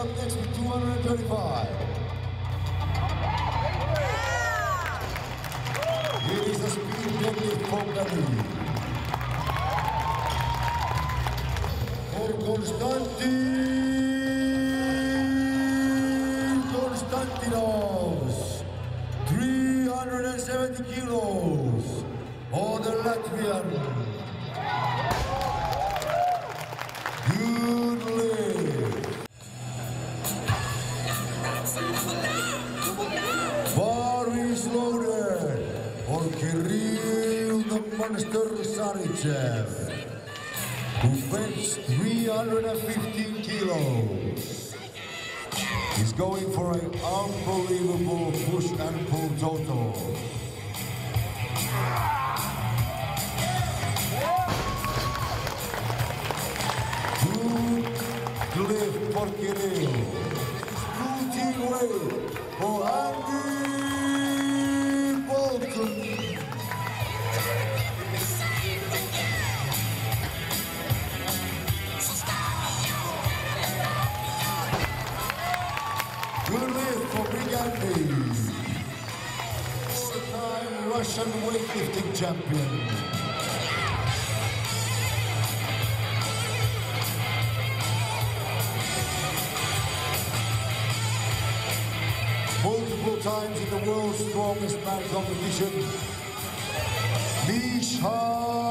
up next with 235. Here is the speed deadlift Pokali. For Konstantin Konstantinovs, 370 kilos, for the Latvian. Good lift. Bar is loaded for Kirill the Monster Sarichev, who benches 315 kilos. He's going for an unbelievable push and pull total. Good lift for Kirill. Scooting weight for Andy Bolton. Good lift for Big Andy. Four-time Russian weightlifting champion. Multiple times in the world's strongest man competition, Misha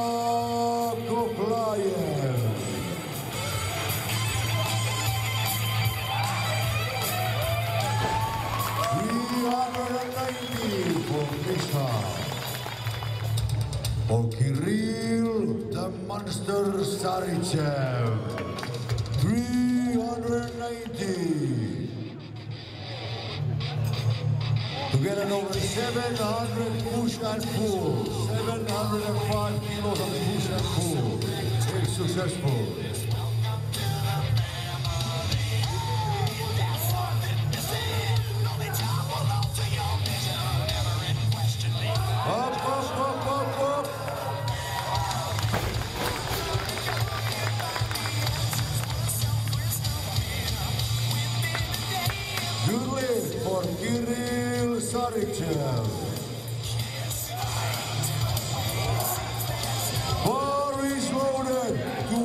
Koklayev. For Misha. For Kirill the Monster Sarichev, 390. To get an over 700 push and pull, 705 kilos of push and pull. Very successful. Up, up, up, up, up. Good lift for Kirill Sarichev. Bar is loaded to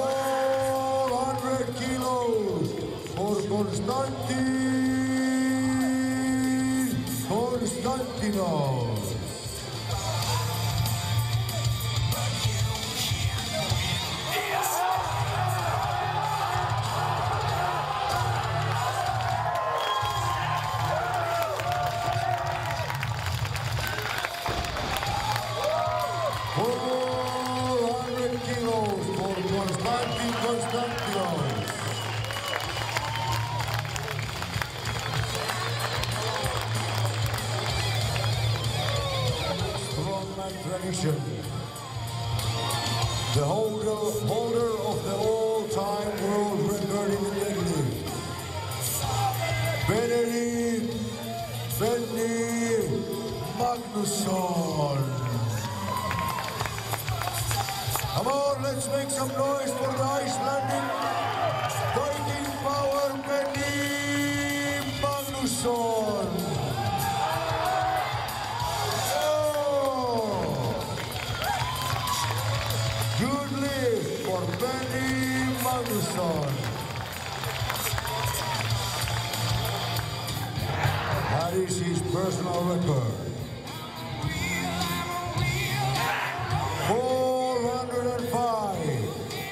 400 kilos for Konstantin Konstantinov. Strongman tradition. The holder of the all-time world record in the deadlift. Benny Magnusson. Come on, let's make some noise for the Icelandic fighting power, Benny Magnusson. Oh. Good lift for Benny Magnusson. That is his personal record. 405.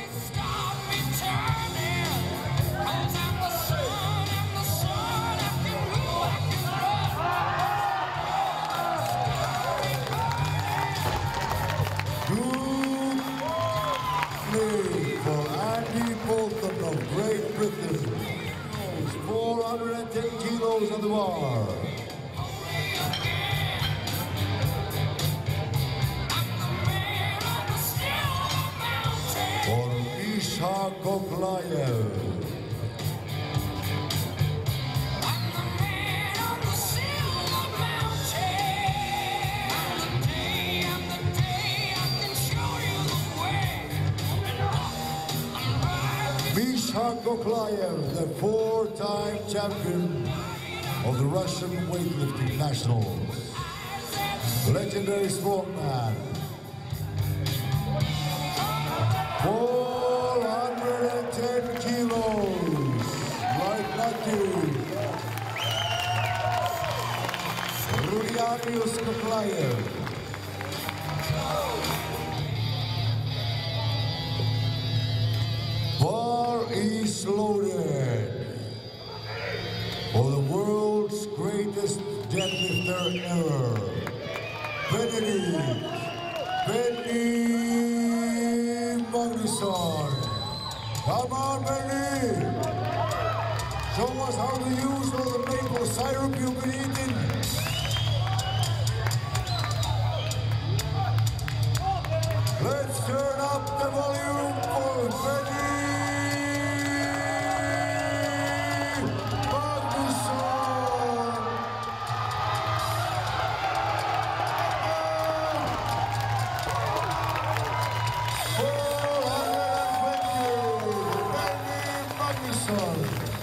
For Andy Bolton of Great Britain. 410 kilos on the bar. For Misha Koklayev. Misha Mikhail Koklayev, the four-time champion of the Russian weightlifting nationals. Legendary strongman. 410 kilos, like nothing. Rudiarius Koklayev. Bar is loaded for the world's greatest deadlifter ever, Benny Magnusson. Come on, Benny! Show us how to use all the maple syrup you've been eating. Let's turn up the volume for Benny Magnusson. 420, Benny Magnusson.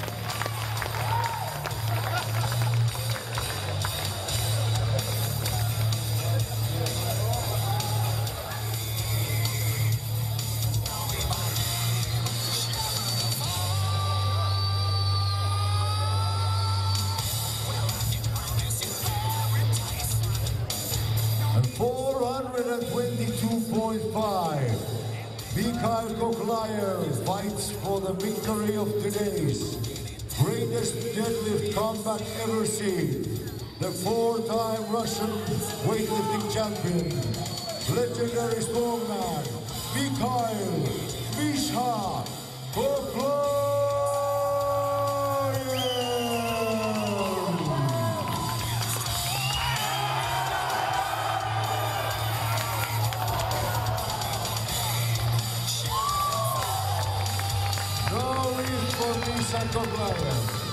And 422.5, Mikhail Koklayev fights for the victory of today's greatest deadlift comeback ever seen. The four-time Russian weightlifting champion, legendary strongman, Mikhail Misha Koklayev. No lead for Misha Koklayev.